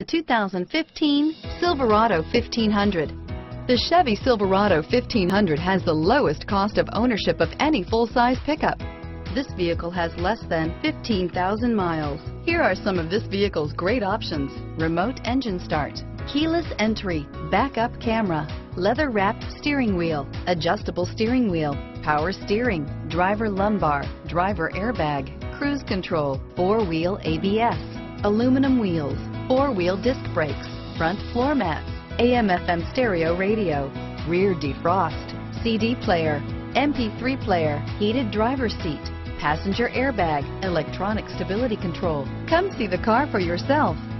The 2015 Silverado 1500. The Chevy Silverado 1500 has the lowest cost of ownership of any full-size pickup. This vehicle has less than 15,000 miles. Here are some of this vehicle's great options: remote engine start, keyless entry, backup camera, leather-wrapped steering wheel, adjustable steering wheel, power steering, driver lumbar, driver airbag, cruise control, four-wheel ABS, aluminum wheels, four-wheel disc brakes, front floor mats, AM/FM stereo radio, rear defrost, CD player, MP3 player, heated driver's seat, passenger airbag, electronic stability control. Come see the car for yourself.